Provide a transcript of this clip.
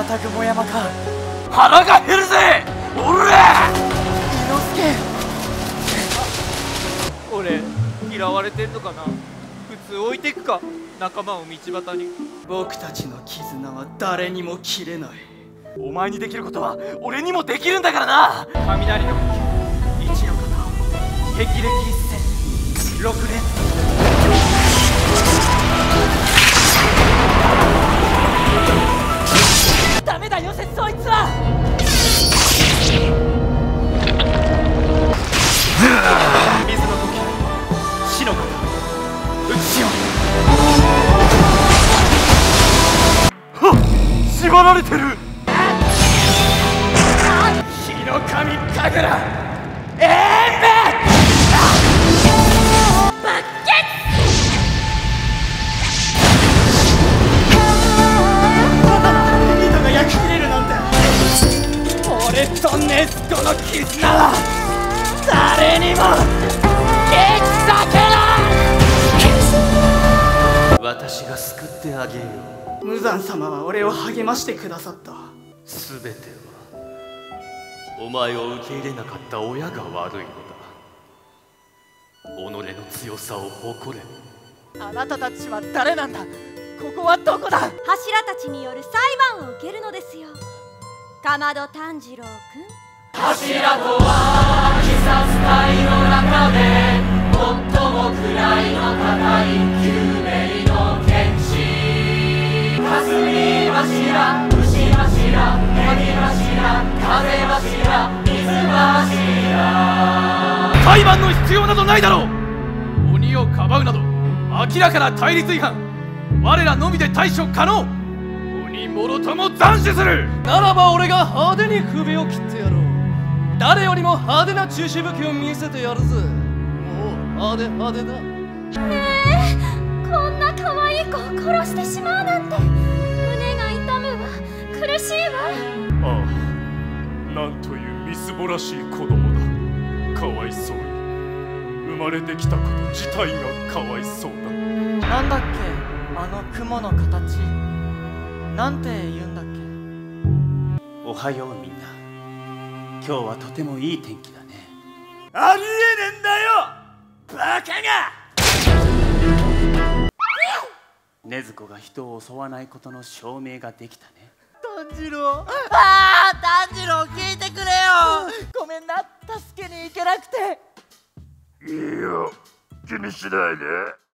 また雲山か。 腹が減るぜおら。 伊之助、 俺嫌われてんのかな。普通置いてくか、仲間を道端に。 僕たちの絆は誰にも切れない。 お前にできることは俺にもできるんだからな。雷の呼吸、一の型、霹靂一閃、六連。 ダメだ、よせそいつは。 水の呼吸、死の型、打ちよ。はっ、縛られてる。火の神神楽、エーベ糸が焼き切れるなんて。 俺とネスコの絆は誰にも消し裂けない。私が救ってあげよう。 無惨様は俺を励ましてくださった。 すべてはお前を受け入れなかった親が悪いのだ。己の強さを誇れ。 あなたたちは誰なんだ。ここはどこだ。 柱たちによる裁判を受けるのですよ。かまど炭治郎くん。 柱とは鬼殺隊の中で最も位の高い救命の剣士。霞柱、牛柱、蛇柱、風柱、水柱。裁判の必要などないだろう。鬼をかばうなど明らかな対立違反。我らのみで対処可能。鬼もろとも斬首する。 ならば俺が派手に首を切ってやろう。誰よりも派手な中止武器を見せてやるぜ。もう派手派手だ。 こんな可愛い子を殺してしまうなんて。胸が痛むわ、苦しいわ。 ああ、なんというみすぼらしい子供だ。かわいそうに。生まれてきたこと自体がかわいそうだ。 なんだっけ、あの雲の形。なんて言うんだっけ。 おはようみんな。今日はとてもいい天気だね。 ありえねえんだよバカが。 禰豆子が人を襲わないことの証明ができたね。 炭治郎、炭治郎聞いてくれよ。ごめんな、助けに行けなくて。 いいよ、気にしないで。